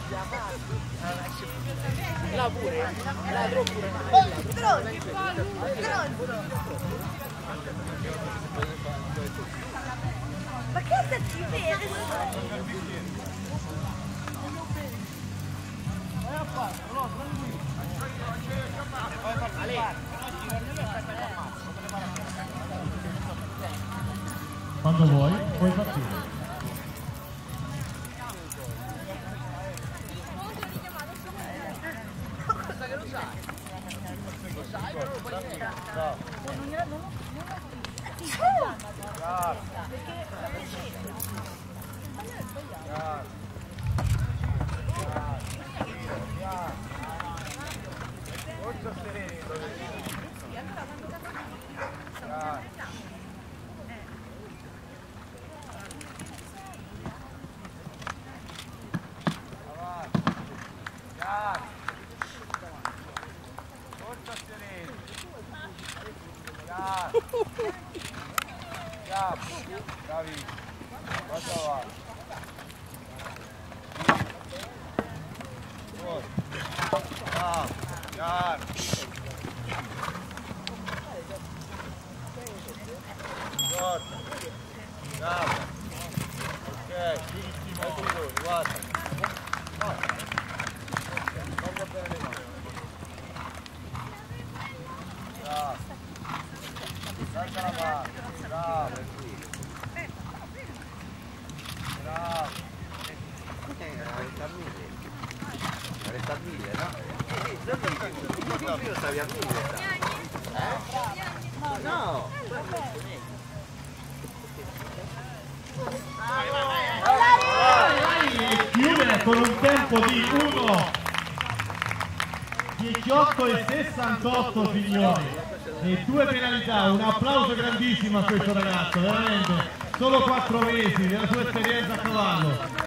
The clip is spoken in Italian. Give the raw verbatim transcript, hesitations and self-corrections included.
Là pure, là troppo pure. Ma che sta ci vede? Quando vuoi, puoi partire. Bravi, basta va. Good. Bravo, chiaro. Good. Bravo. Ok, metti lui, guarda. No. Non guardare le mani. Bravo. Salta la mano. Bravo. Bravo. quaranta mille. quaranta mille, no? Eh, io stavi a mille. Eh? No! E chiude con un tempo di uno diciotto e sessantotto, signori. E due penalità, un applauso grandissimo a questo ragazzo, veramente. Solo quattro mesi della sua esperienza a cavallo.